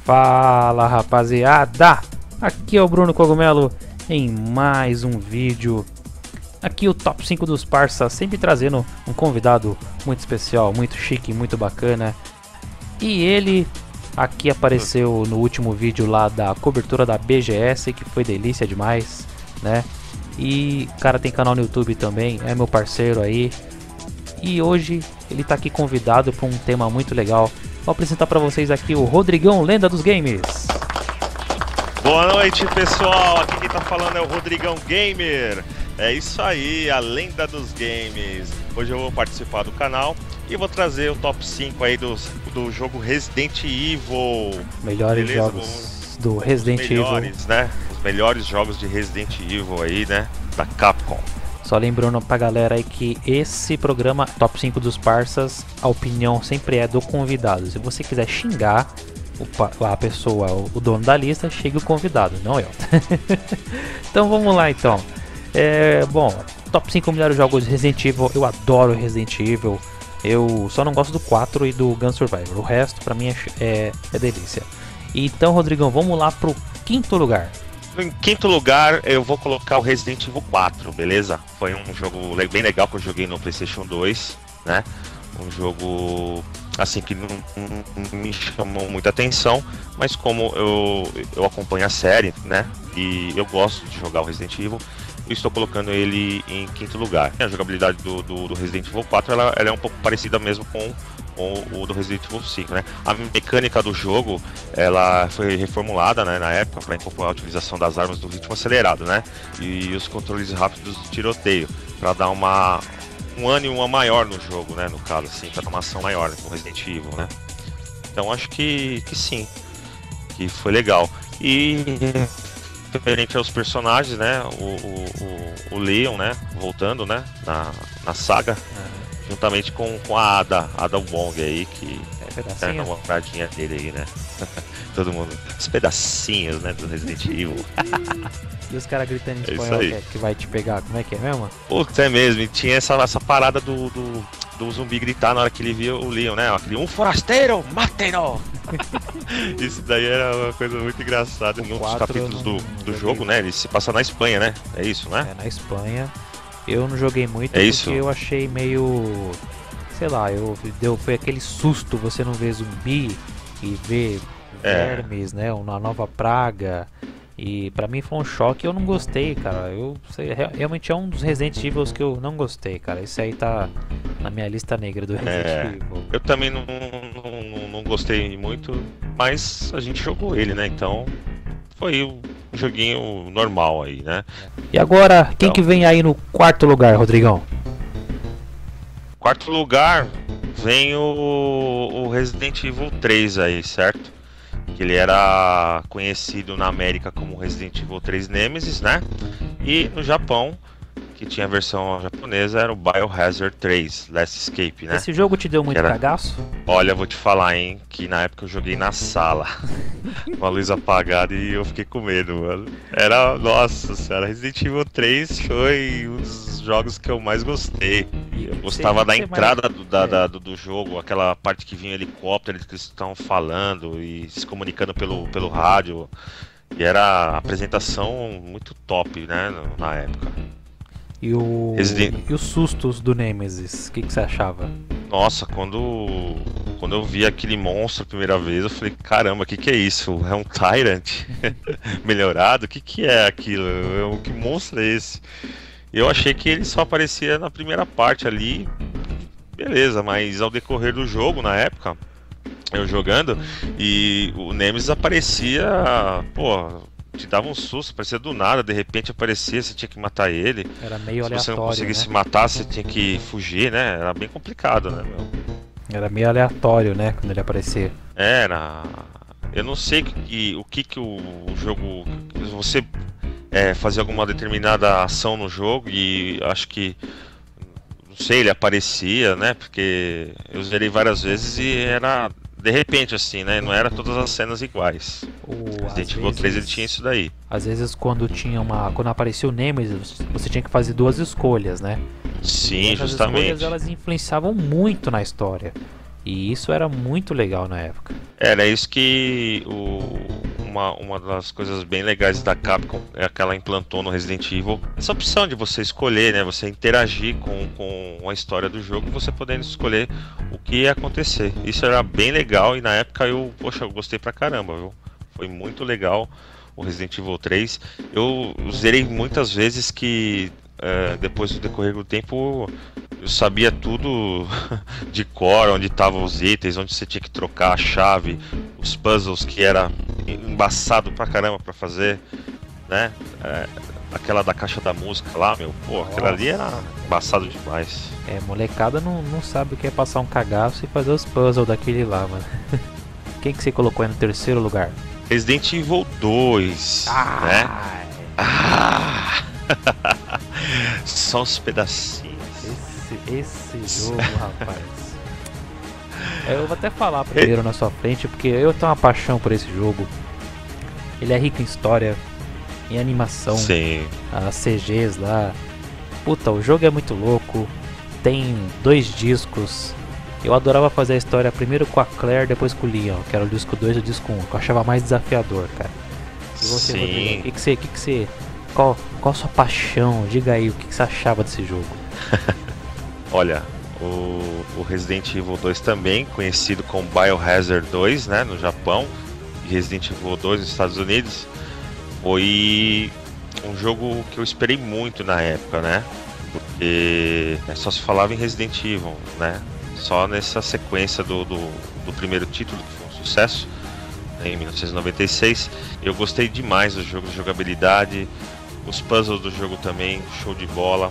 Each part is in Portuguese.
Fala rapaziada, aqui é o Bruno Cogumelo em mais um vídeo. Aqui o top 5 dos parça, sempre trazendo um convidado muito especial, muito chique, muito bacana. E ele aqui apareceu no último vídeo lá da cobertura da BGS, que foi delícia demais, né? E o cara tem canal no YouTube também, é meu parceiro aí. E hoje ele tá aqui convidado para um tema muito legal. Vou apresentar para vocês aqui o Rodrigão, lenda dos games. Boa noite, pessoal. Aqui quem tá falando é o Rodrigão Gamer. É isso aí, a lenda dos games. Hoje eu vou participar do canal e vou trazer o top 5 aí do jogo Resident Evil. Melhores jogos do Resident Evil, né? Os melhores jogos de Resident Evil aí, né? Da Capcom. Só lembrando pra galera aí que esse programa, top 5 dos parças, a opinião sempre é do convidado. Se você quiser xingar a pessoa, o dono da lista, chegue o convidado, não eu. Então vamos lá então. Bom, top 5 melhores jogos de Resident Evil. Eu adoro Resident Evil. Eu só não gosto do 4 e do Gun Survivor. O resto pra mim é delícia. Então, Rodrigão, vamos lá pro quinto lugar. Em quinto lugar, eu vou colocar o Resident Evil 4, beleza? Foi um jogo bem legal que eu joguei no PlayStation 2, né? Um jogo, assim, que não me chamou muita atenção, mas como eu acompanho a série, né? E eu gosto de jogar o Resident Evil, eu estou colocando ele em quinto lugar. A jogabilidade do Resident Evil 4, ela é um pouco parecida mesmo com o do Resident Evil 5, né? A mecânica do jogo, ela foi reformulada, né, na época, para incorporar a utilização das armas do ritmo acelerado, né? E os controles rápidos de tiroteio, para dar um ânimo maior no jogo, né? No caso, assim, para uma ação maior no Resident Evil, né? Então acho que sim, que foi legal. E referente aos personagens, né? O Leon, né? Voltando, né? Na saga. Juntamente com a Ada Wong aí, que é uma paradinha dele aí, né? Todo mundo, os pedacinhos, né, do Resident Evil. E os caras gritando em espanhol que vai te pegar, como é que é mesmo? Putz, é mesmo, e tinha essa parada do zumbi gritar na hora que ele via o Leon, né? Aquele, um forasteiro, matem-no! Isso daí era uma coisa muito engraçada. Em um dos capítulos do jogo, né? Ele se passa na Espanha, né? É isso, né? É, na Espanha. Eu não joguei muito porque eu achei meio... Sei lá, foi aquele susto você não ver zumbi e ver vermes, né? Uma nova praga. E pra mim foi um choque, eu não gostei, cara. Realmente é um dos Resident Evil que eu não gostei, cara. Esse aí tá na minha lista negra do Resident Evil. Eu também não gostei muito, mas a gente jogou ele, né? Então foi um joguinho normal aí, né? E agora, quem que vem aí no quarto lugar, Rodrigão? Quarto lugar vem o Resident Evil 3 aí, certo? Que ele era conhecido na América como Resident Evil 3 Nemesis, né? E no Japão, que tinha a versão japonesa, era o Biohazard 3 Last Escape, né? Esse jogo te deu muito cagaço? Olha, vou te falar, hein, que na época eu joguei na sala, com a luz apagada e eu fiquei com medo, mano. Nossa senhora, Resident Evil 3 foi um dos jogos que eu mais gostei. Eu gostava da entrada do jogo, aquela parte que vinha o helicóptero, que eles estavam falando e se comunicando pelo rádio. E era a apresentação muito top, né, na época. E os sustos do Nemesis, o que você achava? Nossa, quando eu vi aquele monstro a primeira vez, eu falei, caramba, o que é isso? É um Tyrant melhorado? O que é aquilo? Que monstro é esse? Eu achei que ele só aparecia na primeira parte ali, beleza, mas ao decorrer do jogo, na época, eu jogando, e o Nemesis aparecia, pô, te dava um susto, aparecia do nada, de repente aparecia, você tinha que matar ele. Era meio aleatório, se você não conseguisse matar, você tinha que fugir, né? Era bem complicado, né, meu? Era meio aleatório, né, quando ele aparecia. Eu não sei o que o jogo... Você fazia alguma determinada ação no jogo e acho que... Não sei, ele aparecia, né? Porque eu zerei várias vezes e era... De repente, assim, né? Não era todas as cenas iguais. Resident Evil 3 ele tinha isso daí. Às vezes quando aparecia o Nemesis, você tinha que fazer duas escolhas, né? Sim, e justamente. As escolhas, elas influenciavam muito na história. E isso era muito legal na época. Era isso que uma das coisas bem legais da Capcom é que ela implantou no Resident Evil. Essa opção de você escolher, né? Você interagir com a história do jogo, você podendo escolher o que ia acontecer. Isso era bem legal e na época eu gostei pra caramba, viu? Foi muito legal o Resident Evil 3. Eu zerei muitas vezes que depois do decorrer do tempo eu sabia tudo de cor, onde estavam os itens, onde você tinha que trocar a chave, os puzzles que era embaçado pra caramba pra fazer, né? Aquela da caixa da música lá, meu, pô, aquela ali era embaçado demais. Molecada não sabe o que é passar um cagaço e fazer os puzzles daquele lá, mano. Quem que você colocou aí no terceiro lugar? Resident Evil 2, né? Só uns pedacinhos. Esse jogo, rapaz. Eu vou até falar primeiro na sua frente, porque eu tenho uma paixão por esse jogo. Ele é rico em história, em animação, sim, as CGs lá. Puta, o jogo é muito louco. Tem 2 discos. Eu adorava fazer a história primeiro com a Claire, depois com o Leon, que era o disco 2 e o disco 1, que eu achava mais desafiador, cara. E você, sim. Rodrigo, qual a sua paixão? Diga aí, o que você achava desse jogo? Olha, o Resident Evil 2 também, conhecido como Biohazard 2, né, no Japão, e Resident Evil 2 nos Estados Unidos, foi um jogo que eu esperei muito na época, né, porque só se falava em Resident Evil, né, só nessa sequência do primeiro título, que foi um sucesso, né, em 1996. Eu gostei demais do jogo, de jogabilidade, os puzzles do jogo também, show de bola.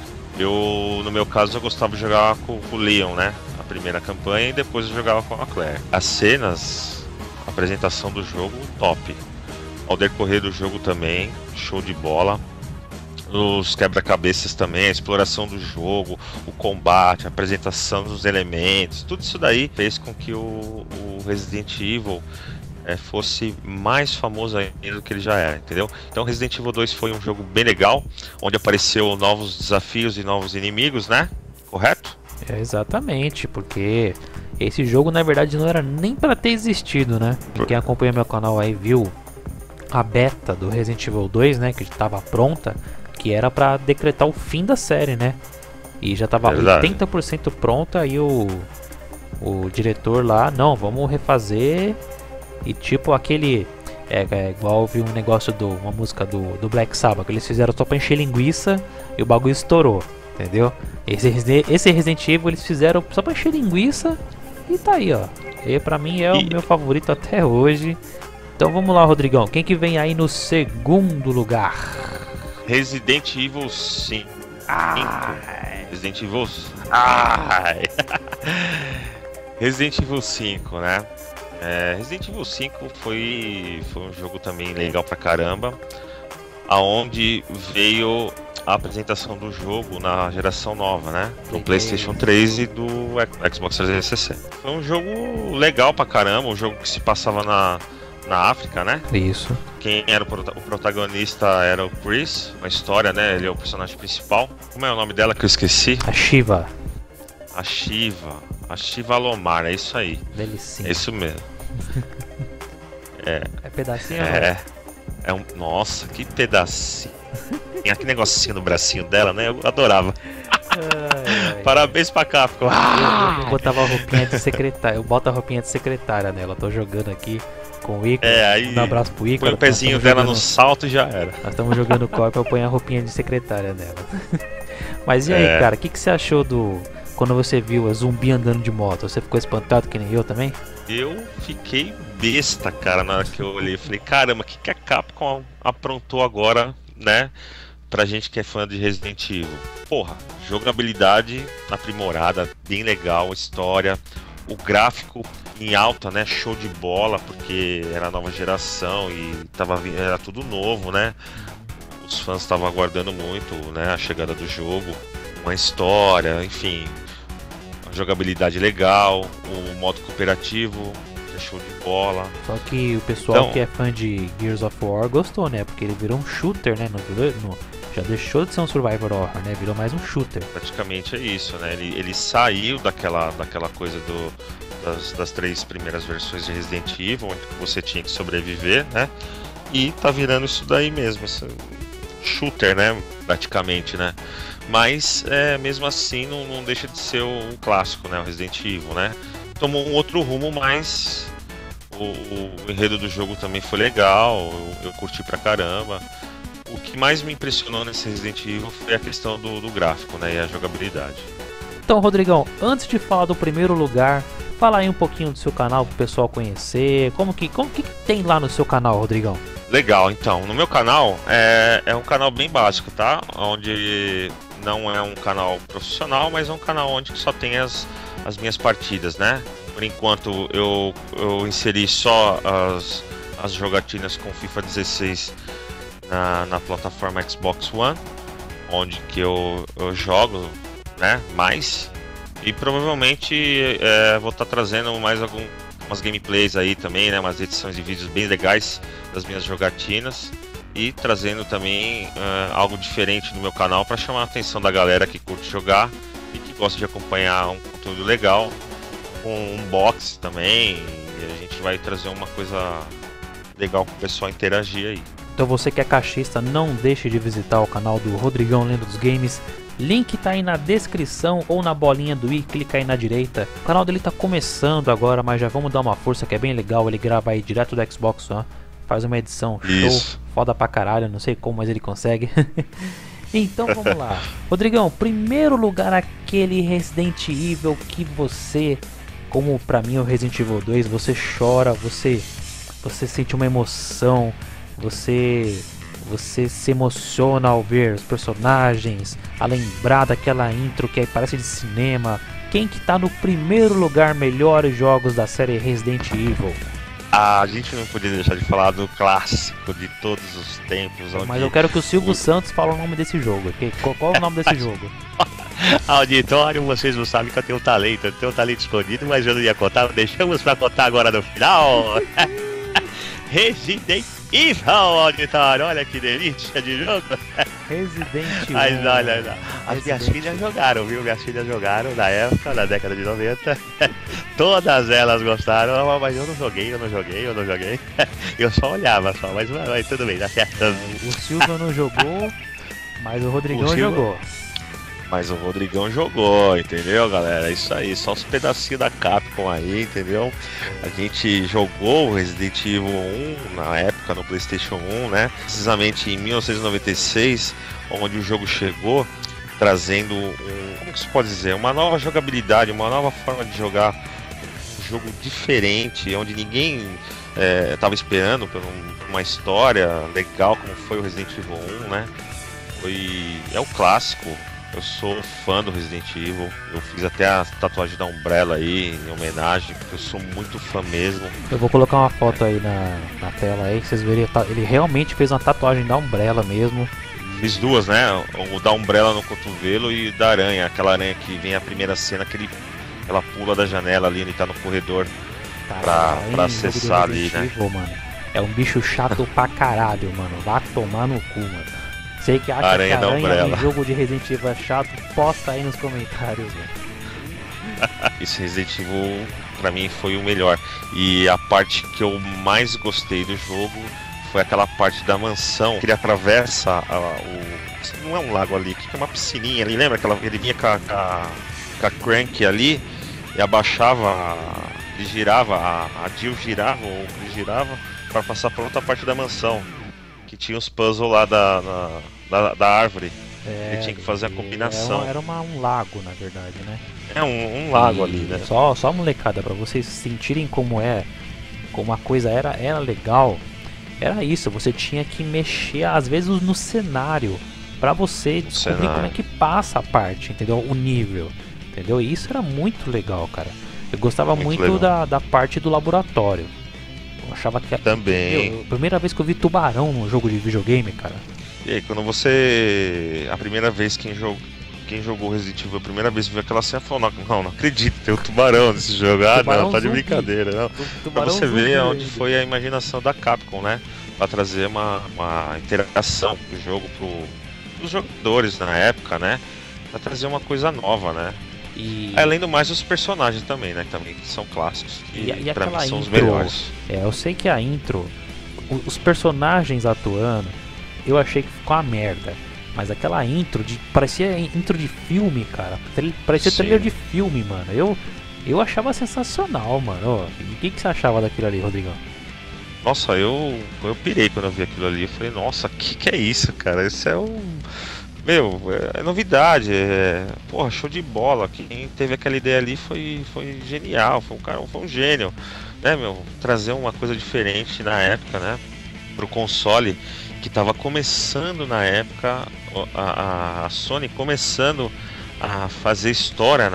No meu caso, eu gostava de jogar com o Leon, né? A primeira campanha, e depois eu jogava com a Claire. As cenas, a apresentação do jogo, top. Ao decorrer do jogo também, show de bola. Os quebra-cabeças também, a exploração do jogo, o combate, a apresentação dos elementos, tudo isso daí fez com que o Resident Evil fosse mais famoso ainda do que ele já era, entendeu? Então Resident Evil 2 foi um jogo bem legal, onde apareceu novos desafios e novos inimigos, né? Correto? Exatamente, porque esse jogo na verdade não era nem pra ter existido, né? E quem acompanha meu canal aí viu a beta do Resident Evil 2, né? Que estava pronta, que era pra decretar o fim da série, né? E já tava 80% pronta e o diretor lá, não, vamos refazer. E tipo aquele, igual eu vi um negócio uma música do Black Sabbath, que eles fizeram só pra encher linguiça e o bagulho estourou, entendeu? Esse Resident Evil eles fizeram só pra encher linguiça e tá aí, ó. E pra mim é o meu favorito até hoje. Então vamos lá, Rodrigão, quem que vem aí no segundo lugar? Resident Evil 5. Resident Evil... Resident Evil 5, né? Resident Evil 5 foi um jogo também legal pra caramba, aonde veio a apresentação do jogo na geração nova, né? Do PlayStation 3 e do Xbox 360. Foi um jogo legal pra caramba, um jogo que se passava na África, né? Isso. Quem era o protagonista era o Chris, uma história, né? Ele é o personagem principal. Como é o nome dela que eu esqueci? A Shiva. A Shiva Alomar, é isso aí. Delicinha. É isso mesmo. É pedacinho? Nossa, que pedacinho. Tinha aquele negocinho no bracinho dela, né? Eu adorava. Parabéns pra Capcom. Eu botava a roupinha de secretária. Eu boto a roupinha de secretária nela. Eu tô jogando aqui com o Ícaro. Aí um abraço pro Ícaro. Põe o pezinho dela no salto e já era. Nós estamos jogando Copa, eu ponho a roupinha de secretária nela. Mas e aí, cara, o que você achou quando você viu a zumbi andando de moto? Você ficou espantado que nem eu também? Eu fiquei besta, cara, na hora que eu olhei. Falei, caramba, o que a Capcom aprontou agora, né? Pra gente que é fã de Resident Evil. Porra, jogabilidade aprimorada, bem legal, história, o gráfico em alta, né? Show de bola, porque era nova geração e era tudo novo, né? Os fãs estavam aguardando muito, né? A chegada do jogo, uma história, enfim, uma jogabilidade legal, o modo cooperativo, que é show de bola. Só que o pessoal que é fã de Gears of War gostou, né? Porque ele virou um shooter, né? Já deixou de ser um survival horror, né? Virou mais um shooter. Praticamente é isso, né? Ele saiu daquela coisa das 3 primeiras versões de Resident Evil, onde você tinha que sobreviver, né? E tá virando isso daí mesmo, esse shooter, né? Praticamente, né? Mas mesmo assim não deixa de ser um clássico, né? O Resident Evil, né? Tomou um outro rumo, mas o enredo do jogo também foi legal, eu curti pra caramba. O que mais me impressionou nesse Resident Evil foi a questão do gráfico, né? E a jogabilidade. Então, Rodrigão, antes de falar do primeiro lugar, fala aí um pouquinho do seu canal pro pessoal conhecer. Como que tem lá no seu canal, Rodrigão? Legal, então, no meu canal é um canal bem básico, tá? Onde não é um canal profissional, mas é um canal onde só tem as minhas partidas, né? Por enquanto eu inseri só as jogatinas com FIFA 16 na plataforma Xbox One, onde que eu jogo, né, mais, e provavelmente vou estar trazendo mais algumas gameplays aí também, né, umas edições de vídeos bem legais das minhas jogatinas, e trazendo também algo diferente no meu canal para chamar a atenção da galera que curte jogar e que gosta de acompanhar um conteúdo legal, com unboxing também, e a gente vai trazer uma coisa legal para o pessoal interagir aí. Então você que é caixista, não deixe de visitar o canal do Rodrigão Lenda dos Games. Link tá aí na descrição ou na bolinha do i, clica aí na direita. O canal dele tá começando agora, mas já vamos dar uma força que é bem legal. Ele grava aí direto do Xbox One, faz uma edição show, foda pra caralho, não sei como, mas ele consegue. Então vamos lá. Rodrigão, primeiro lugar, aquele Resident Evil que você, como pra mim o Resident Evil 2, você chora, você sente uma emoção, você se emociona ao ver os personagens, a lembrar daquela intro que parece de cinema. Quem que tá no primeiro lugar, melhores jogos da série Resident Evil? A gente não podia deixar de falar do clássico de todos os tempos. Mas eu quero que o Silvio Santos fale o nome desse jogo. Qual é o nome desse jogo? Auditório, vocês não sabem que eu tenho um talento escondido, mas eu não ia contar, deixamos pra contar agora no final. Resident Evil, auditório, olha que delícia de jogo. Resident Evil. Mas olha, as minhas filhas jogaram, viu? Minhas filhas jogaram na época, na década de 90. Todas elas gostaram, mas eu não joguei. Eu só olhava só, mas tudo bem, tá certo. O Silvio não jogou, mas o Rodrigão jogou. Mas o Rodrigão jogou, entendeu, galera? É isso aí, só os pedacinhos da Capcom aí, entendeu? A gente jogou o Resident Evil 1 na época no PlayStation 1, né? Precisamente em 1996, onde o jogo chegou, trazendo como que se pode dizer? Uma nova jogabilidade, uma nova forma de jogar, um jogo diferente, onde ninguém estava esperando por uma história legal como foi o Resident Evil 1, né? É o clássico. Eu sou fã do Resident Evil, eu fiz até a tatuagem da Umbrella aí, em homenagem, porque eu sou muito fã mesmo. Eu vou colocar uma foto aí na tela aí, que vocês verem, ele realmente fez uma tatuagem da Umbrella mesmo. Fiz duas, né? O da Umbrella no cotovelo e da aranha, aquela aranha que vem a primeira cena, que ela pula da janela ali, ele tá no corredor pra acessar ali, né? Evil, mano, é um bicho chato pra caralho, mano, vai tomar no cu, mano. Você que acha que a aranha do jogo de Resident Evil é chato, posta aí nos comentários, velho. Esse Resident Evil pra mim foi o melhor. E a parte que eu mais gostei do jogo foi aquela parte da mansão, que ele atravessa não é um lago ali, que é uma piscininha ali, lembra? Ele vinha com a crank ali e abaixava, ele girava, a Jill girava, ou ele girava para passar pra outra parte da mansão, que tinha os puzzles lá da árvore. Ele tinha que fazer a combinação. Era um lago, na verdade, né? É um lago ali, né? Só molecada, pra vocês sentirem como a coisa era legal. Era isso, você tinha que mexer às vezes no cenário pra você descobrir como é que passa a parte, entendeu? O nível, entendeu? E isso era muito legal, cara. Eu gostava muito da parte do laboratório. Eu achava que também. A primeira vez que eu vi tubarão num jogo de videogame, cara. E aí, quando a primeira vez quem jogou Resident Evil, a primeira vez viu aquela cena, falou, não acredito, tem um tubarão nesse jogo. Não, tá de brincadeira, não. Pra você ver onde foi a imaginação da Capcom, né? Pra trazer uma interação do jogo pros jogadores na época, né? Pra trazer uma coisa nova, né? Além do mais, os personagens também, né? Também que são clássicos. E pra aquela mim são os intro, melhores. eu sei que a intro, os personagens atuando, eu achei que ficou uma merda. Mas aquela intro, parecia intro de filme, cara. Parecia Sim. trailer de filme, mano. Eu achava sensacional, mano. O que você achava daquilo ali, Rodrigão? Nossa, eu pirei quando eu vi aquilo ali. Eu falei, nossa, que é isso, cara? Isso é Meu, é novidade, porra, show de bola. Quem teve aquela ideia ali foi genial, foi um gênio, né, meu? Trazer uma coisa diferente na época, né? Pro console que tava começando na época, a Sony começando a fazer história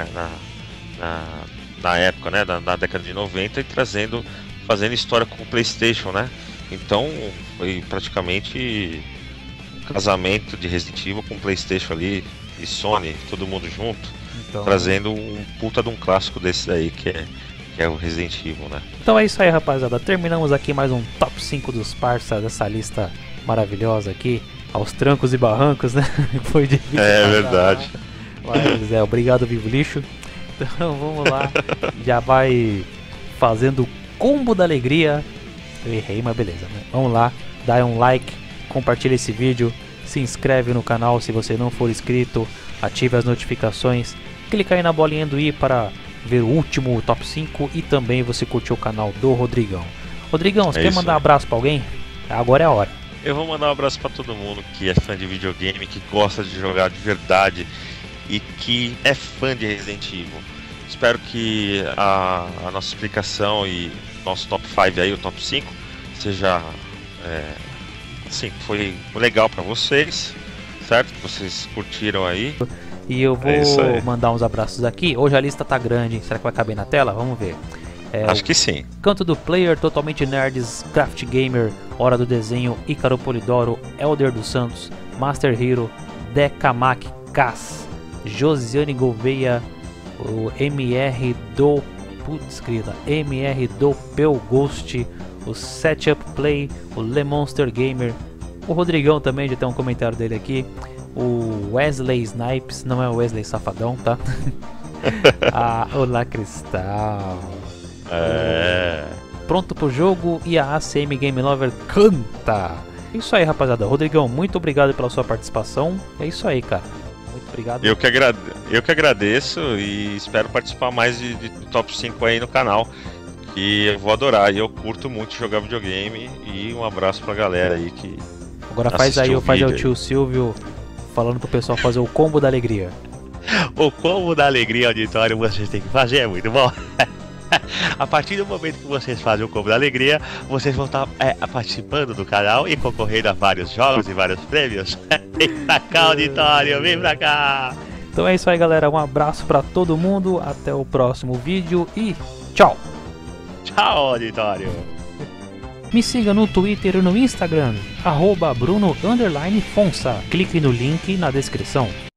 na época, né? Na década de 90 e fazendo história com o PlayStation, né? Então foi praticamente casamento de Resident Evil com PlayStation ali e Sony, todo mundo junto, Então, trazendo um puta de um clássico desse daí que é o Resident Evil, né? então é isso aí, rapaziada. Terminamos aqui mais um top 5 dos parça dessa lista maravilhosa aqui, aos trancos e barrancos, né? Foi difícil. É verdade. Mas obrigado, Vivo Lixo. Então vamos lá, já vai fazendo o combo da alegria. Eu errei, mas beleza, né? Vamos lá, dá um like, compartilha esse vídeo, se inscreve no canal se você não for inscrito, ative as notificações, clica aí na bolinha do i para ver o último top 5 e também você curtir o canal do Rodrigão. Rodrigão, você quer mandar um abraço pra alguém? Agora é a hora. Eu vou mandar um abraço pra todo mundo que é fã de videogame, que gosta de jogar de verdade e que é fã de Resident Evil. Espero que a nossa explicação e nosso top 5 aí, o top 5, seja sim, foi legal pra vocês, certo? Que vocês curtiram aí. E eu vou mandar uns abraços aqui. Hoje a lista tá grande, será que vai caber na tela? Vamos ver. Acho que sim. Canto do Player, Totalmente Nerds, Craft Gamer, Hora do Desenho, Ícaro Polidoro, Elder dos Santos, Master Hero, Decamak Cass, Josiane Gouveia, o MR do MR do Peu Ghost, o Setup Play, o Le Monster Gamer, o Rodrigão também, já tem um comentário dele aqui, o Wesley Snipes, não é o Wesley Safadão, tá? Olá Cristal. Pronto pro jogo e a ACM Game Lover canta. É isso aí, rapaziada. Rodrigão, muito obrigado pela sua participação. É isso aí, cara. Muito obrigado. Eu que agradeço e espero participar mais de top 5 aí no canal, que eu vou adorar. E eu curto muito jogar videogame. E um abraço pra galera aí que agora faz aí o tio Silvio falando pro pessoal fazer o combo da alegria. O combo da alegria, auditório, vocês têm que fazer, é muito bom. A partir do momento que vocês fazem o combo da alegria, vocês vão estar participando do canal e concorrendo a vários jogos e vários prêmios. Vem pra cá, auditório, vem pra cá. Então é isso aí, galera. Um abraço pra todo mundo. Até o próximo vídeo e tchau. Tchau, auditório. Me siga no Twitter e no Instagram, @Bruno_Fonsa. Clique no link na descrição.